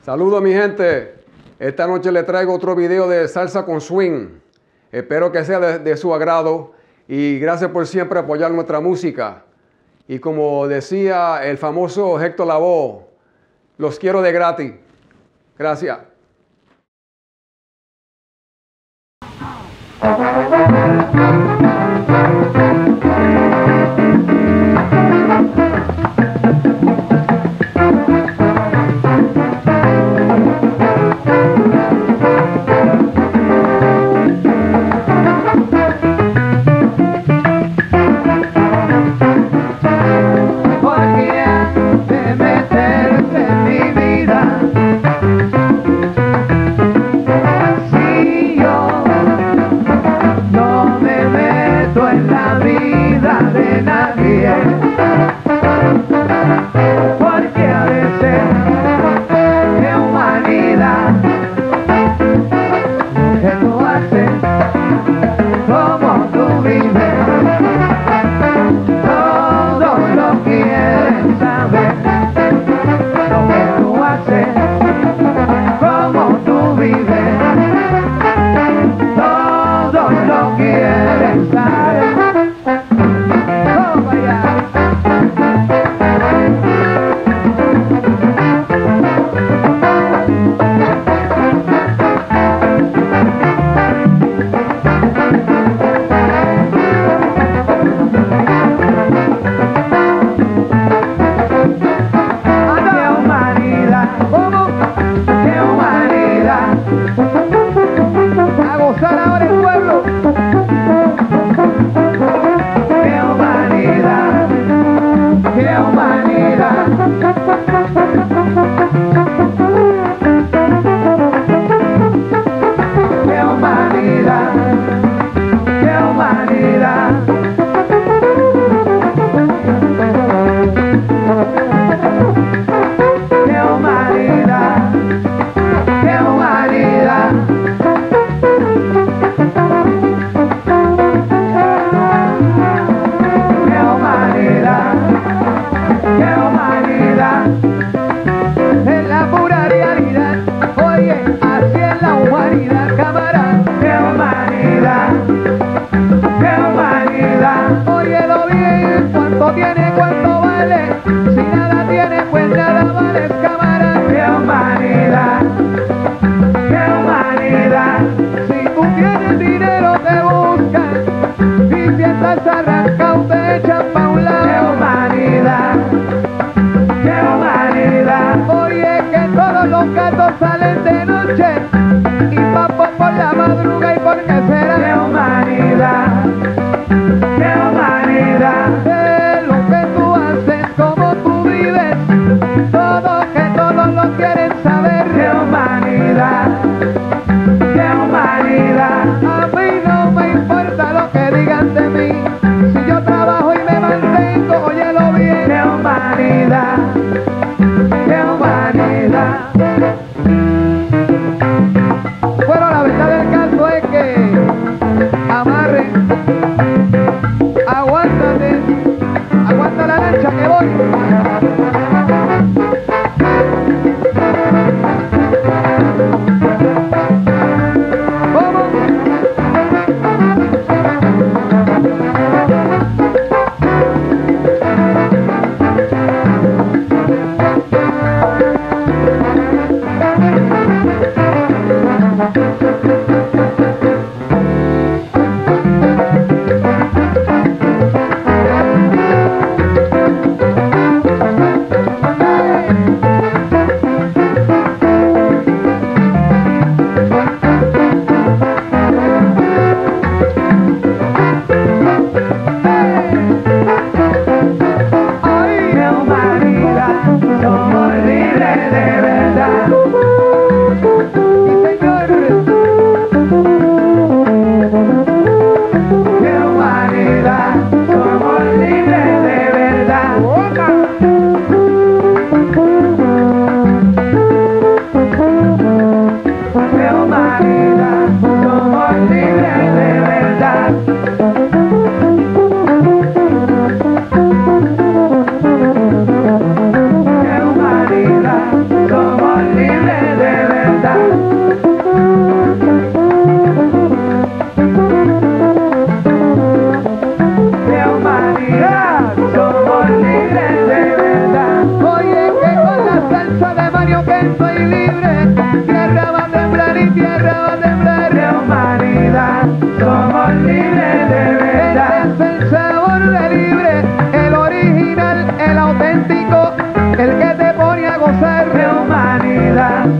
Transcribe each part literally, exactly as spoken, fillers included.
Saludos mi gente, esta noche les traigo otro video de salsa con swing. Espero que sea de, de su agrado y gracias por siempre apoyar nuestra música. Y como decía el famoso Héctor Lavoe, los quiero de gratis. Gracias.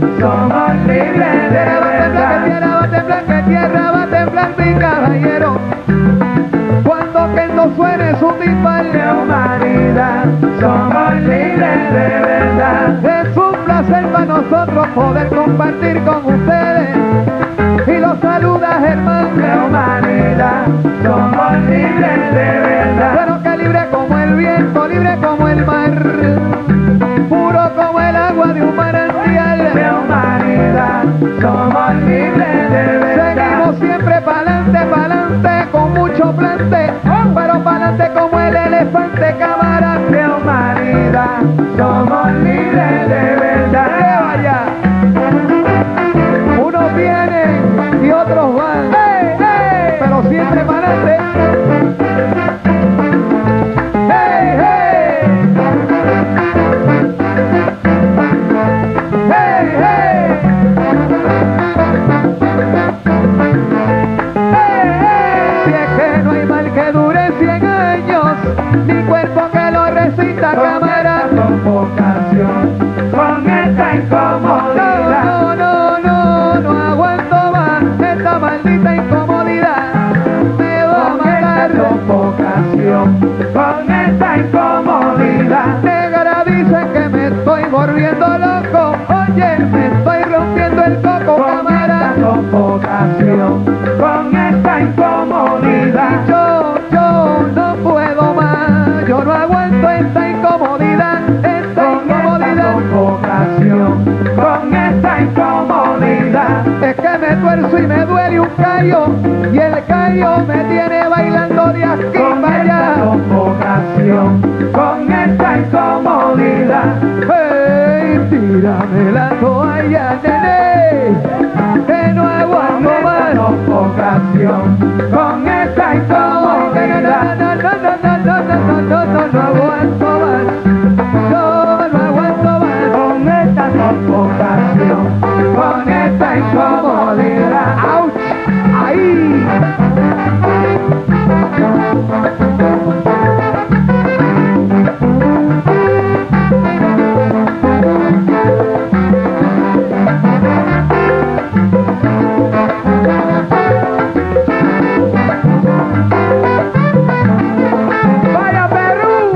somos libres de verdad. Tierra va a temblar, que tierra va a temblar, mi caballero. Cuando que no suene su timbal De humanidad, somos libres de verdad. es un placer para nosotros poder compartir con ustedes. Y los saluda Germán. De humanidad, somos libres de verdad. Pero que libre como el viento, libre como el mar, puro como el agua de un manantial. De humanidad, somos libres de verdad. Seguimos siempre pa'lante, pa'lante, con mucho plante, pero pa'lante como el elefante, cámara. De humanidad, somos libres de Que verdad. vaya. Unos vienen y otros van, pero siempre pa'lante. ¡Hey, hey! ¡Hey, hey! Si es que no hay mal que dure cien años, ni cuerpo que lo resista, cámara. Sofocación, con esta incomodidad. No, no, no, no aguanto más esta maldita incomodidad. Me va a Con esta matar. sofocación, con esta incomodidad. Negra, dicen que me estoy volviendo loco. Oye, me estoy rompiendo el coco, Con cámara. esta sofocación, con esta incomodidad. Yo, yo no puedo más. Yo no aguanto esta incomodidad. Esta Con esta incomodidad. sofocación, con esta incomodidad. Es que me tuerzo y me duele un callo, y el callo me tiene bailando de aquí Con para esta allá. sofocación, con esta incomodidad. Hey, tírame la toalla, nene, que no Con aguanto esta más. sofocación, con esta incomodidad. No, no, no, no, no, no, no, no, no, no aguanto más. Yo no aguanto más. Con esta sofocación, con esta incomodidad. ¡Auch! ¡Ahí! ¡Vaya Perú!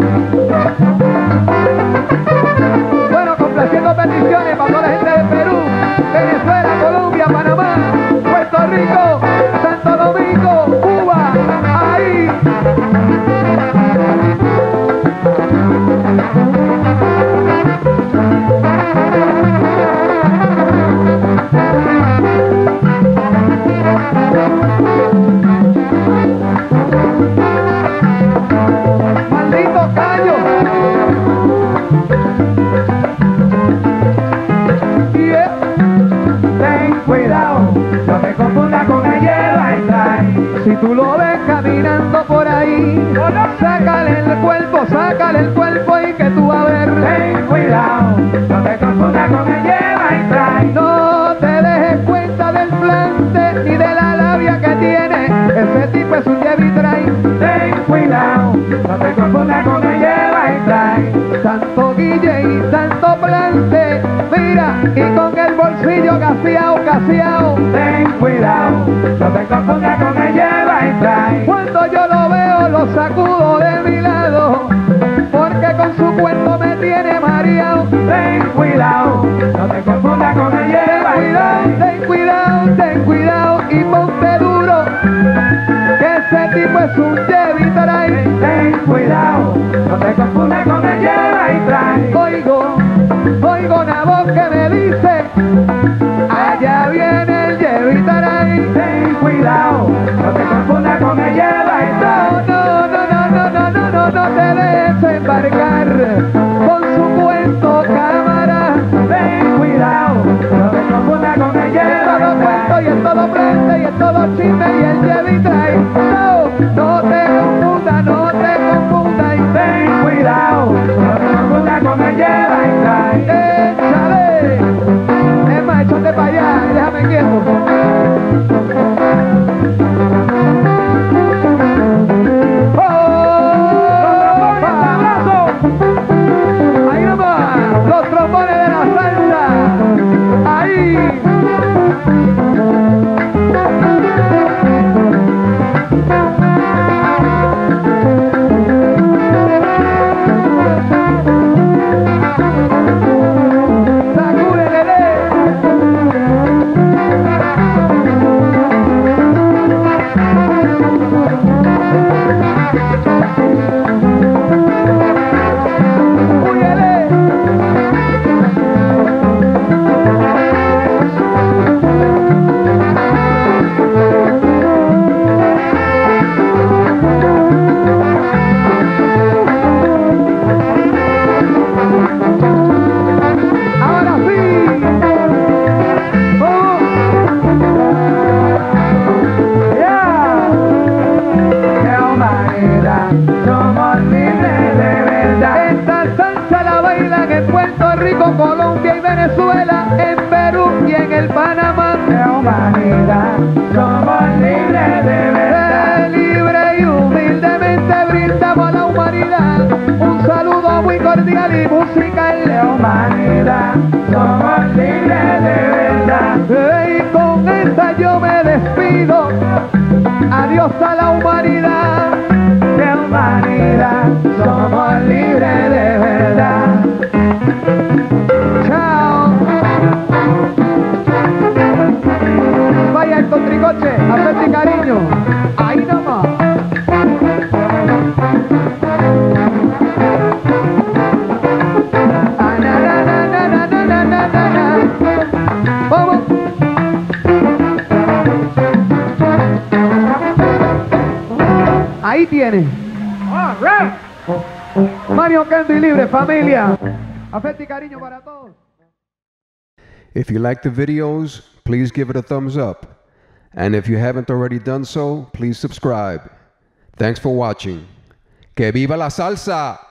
Bueno, complaciendo peticiones para toda la gente de Perú, Venezuela, Colombia, Panamá, Puerto Rico, Santo Domingo, Cuba, ahí. Maldito callo. Yeah. Ten cuidado, no te confundas con el lleva y trae. Si tú lo ves caminando por ahí, sácale el cuerpo, sácale el cuerpo y que tú vas a ver. Ten cuidado, no te confundas con el lleva y trae. No te dejes cuenta del plante ni de la labia que tiene. Ese tipo es un Chevy Train. Ten cuidado, no te confundas con el lleva y trae. Tanto guille y tanto plante. Mira, y con el bolsillo gaseado, gaseado. Ten cuidado, no te confundas con el lleva y trae. Cuando yo lo veo, lo sacudo de mi lado, porque con su cuento me tiene mareado. Ten cuidado, no te confundas con el lleva y Cuidado, trae. ten cuidado, ten cuidado y ponte duro, que ese tipo es un Chevy Train. Ten cuidado, no te confundas con el lleva y trae. Oigo, oigo una voz que me dice, allá viene el Chevy Train. Ten cuidado, no te confundas con el lleva y No, trae. no, no, no, no, no, no, no, no te dejes embarcar con su cuento, cámara. Ten cuidado, no te confundas con el Es lleva todo y cuento trae. y es todo plante y es todo chisme y el Chevy Train. No, no te confundas, no te confundas. Ten cuidado, no te confundas con el lleva y trae. Échale. Es más, échate para allá y déjame quieto. ¡Oh! Ahí nomás, los trombones de la salsa. somos libres de verdad. Eh, libre y humildemente brindamos a la humanidad un saludo muy cordial y musical. La humanidad, somos libres de verdad. Eh, y con esta yo me despido. Adiós a la humanidad. De humanidad, somos libres de verdad. Chao. Vaya el contricoche, afecto y cariño. Ahí nomás. Ah, na, na, na, na, na, na, na, na, na. Vamos. Ahí tiene. Mario Candy Libre, familia. Afecto y cariño para todos. If you like the videos, please give it a thumbs up. And if you haven't already done so, please subscribe. Thanks for watching. ¡Que viva la salsa!